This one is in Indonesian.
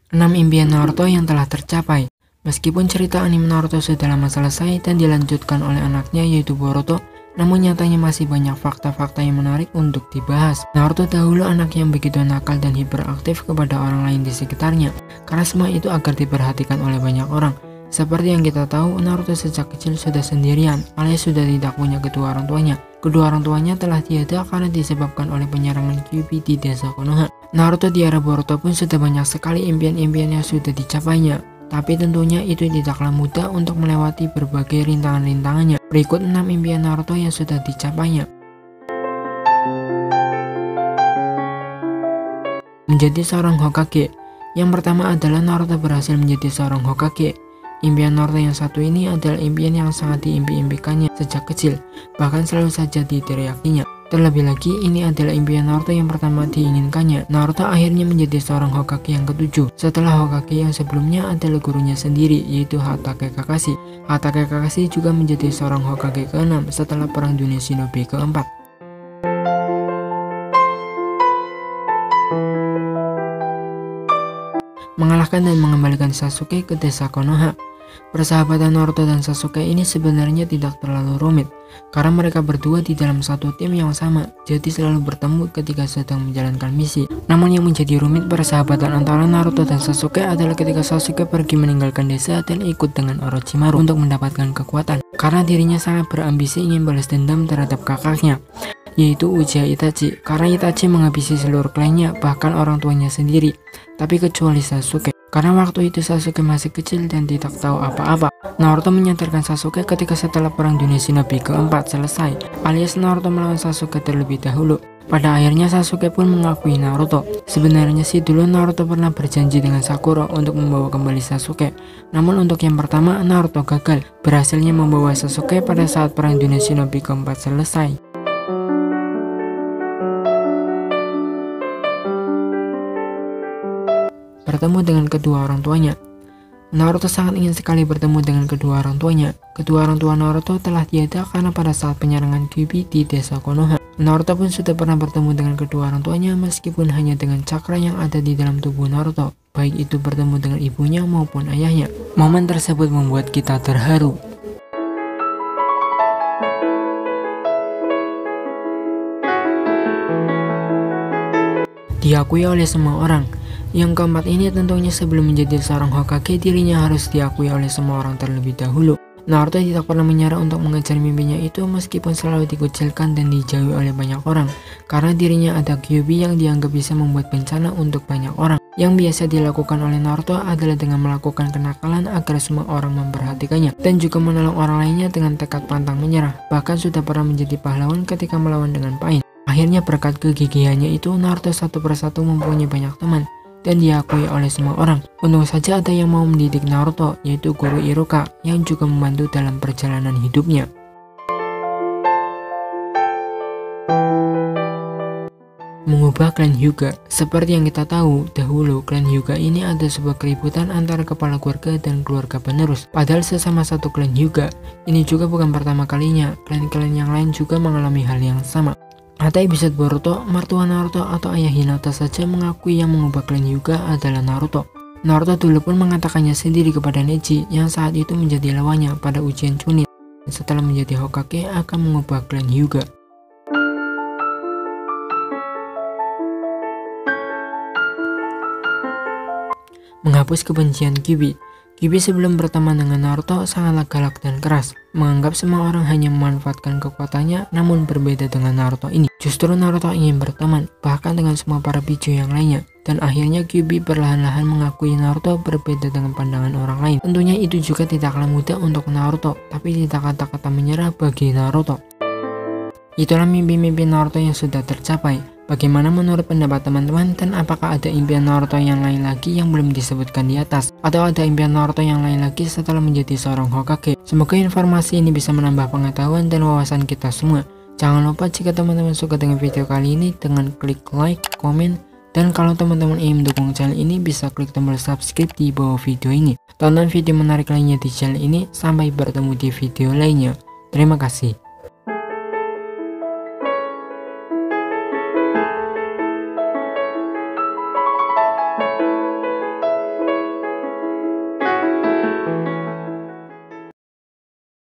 6 impian Naruto yang telah tercapai. Meskipun cerita anime Naruto sudah lama selesai dan dilanjutkan oleh anaknya yaitu Boruto, namun nyatanya masih banyak fakta-fakta yang menarik untuk dibahas. Naruto dahulu anak yang begitu nakal dan hiperaktif kepada orang lain di sekitarnya, karena semua itu agar diperhatikan oleh banyak orang. Seperti yang kita tahu, Naruto sejak kecil sudah sendirian, alias sudah tidak punya kedua orang tuanya. Kedua orang tuanya telah tiada karena disebabkan oleh penyerangan Kyuubi di desa Konoha. Naruto di era Boruto pun sudah banyak sekali impian-impian yang sudah dicapainya. Tapi tentunya itu tidaklah mudah untuk melewati berbagai rintangan-rintangannya. Berikut 6 impian Naruto yang sudah dicapainya. Menjadi seorang Hokage. Yang pertama adalah Naruto berhasil menjadi seorang Hokage. Impian Naruto yang satu ini adalah impian yang sangat diimpi-impikannya sejak kecil, bahkan selalu saja diteriakinya. Terlebih lagi, ini adalah impian Naruto yang pertama diinginkannya. Naruto akhirnya menjadi seorang Hokage yang ke-7, setelah Hokage yang sebelumnya adalah gurunya sendiri, yaitu Hatake Kakashi. Hatake Kakashi juga menjadi seorang Hokage ke-6 setelah Perang Dunia Shinobi ke-4. Mengalahkan dan mengembalikan Sasuke ke desa Konoha. Persahabatan Naruto dan Sasuke ini sebenarnya tidak terlalu rumit, karena mereka berdua di dalam satu tim yang sama, jadi selalu bertemu ketika sedang menjalankan misi. Namun yang menjadi rumit persahabatan antara Naruto dan Sasuke adalah ketika Sasuke pergi meninggalkan desa dan ikut dengan Orochimaru untuk mendapatkan kekuatan, karena dirinya sangat berambisi ingin balas dendam terhadap kakaknya, yaitu Uchiha Itachi, karena Itachi menghabisi seluruh klannya, bahkan orang tuanya sendiri, tapi kecuali Sasuke. Karena waktu itu Sasuke masih kecil dan tidak tahu apa-apa. Naruto menyadarkan Sasuke ketika setelah Perang Dunia Shinobi ke-4 selesai, alias Naruto melawan Sasuke terlebih dahulu. Pada akhirnya Sasuke pun mengakui Naruto. Sebenarnya sih dulu Naruto pernah berjanji dengan Sakura untuk membawa kembali Sasuke. Namun untuk yang pertama Naruto gagal, berhasilnya membawa Sasuke pada saat Perang Dunia Shinobi ke-4 selesai. Bertemu dengan kedua orang tuanya. Naruto sangat ingin sekali bertemu dengan kedua orang tuanya. Kedua orang tua Naruto telah tiada karena pada saat penyerangan Kyuubi di desa Konoha. Naruto pun sudah pernah bertemu dengan kedua orang tuanya meskipun hanya dengan cakra yang ada di dalam tubuh Naruto, baik itu bertemu dengan ibunya maupun ayahnya. Momen tersebut membuat kita terharu. Diakui oleh semua orang. Yang keempat ini tentunya sebelum menjadi seorang Hokage, dirinya harus diakui oleh semua orang terlebih dahulu. Naruto tidak pernah menyerah untuk mengejar mimpinya itu meskipun selalu dikucilkan dan dijauhi oleh banyak orang, karena dirinya ada Kyuubi yang dianggap bisa membuat bencana untuk banyak orang. Yang biasa dilakukan oleh Naruto adalah dengan melakukan kenakalan agar semua orang memperhatikannya, dan juga menolong orang lainnya dengan tekad pantang menyerah. Bahkan sudah pernah menjadi pahlawan ketika melawan dengan Pain. Akhirnya berkat kegigihannya itu, Naruto satu persatu mempunyai banyak teman dan diakui oleh semua orang. Untung saja ada yang mau mendidik Naruto, yaitu Guru Iruka, yang juga membantu dalam perjalanan hidupnya. Mengubah klan Hyuga. Seperti yang kita tahu, dahulu klan Hyuga ini ada sebuah keributan antara kepala keluarga dan keluarga penerus. Padahal sesama satu klan Hyuga, ini juga bukan pertama kalinya. Klan-klan yang lain juga mengalami hal yang sama. Atau episode Boruto, mertua Naruto atau ayah Hinata saja mengakui yang mengubah klan Hyuga adalah Naruto. Naruto dulu pun mengatakannya sendiri kepada Neji yang saat itu menjadi lawannya pada ujian Chunin. Setelah menjadi Hokage akan mengubah klan Hyuga. Menghapus kebencian Kyuubi. Kyuubi sebelum berteman dengan Naruto sangatlah galak dan keras, menganggap semua orang hanya memanfaatkan kekuatannya, namun berbeda dengan Naruto ini. Justru Naruto ingin berteman, bahkan dengan semua para biju yang lainnya, dan akhirnya Kyuubi perlahan-lahan mengakui Naruto berbeda dengan pandangan orang lain. Tentunya itu juga tidaklah mudah untuk Naruto, tapi tidak kata-kata menyerah bagi Naruto. Itulah mimpi-mimpi Naruto yang sudah tercapai. Bagaimana menurut pendapat teman-teman, dan apakah ada impian Naruto yang lain lagi yang belum disebutkan di atas? Atau ada impian Naruto yang lain lagi setelah menjadi seorang Hokage? Semoga informasi ini bisa menambah pengetahuan dan wawasan kita semua. Jangan lupa jika teman-teman suka dengan video kali ini dengan klik like, komen, dan kalau teman-teman ingin mendukung channel ini bisa klik tombol subscribe di bawah video ini. Tonton video menarik lainnya di channel ini, sampai bertemu di video lainnya. Terima kasih.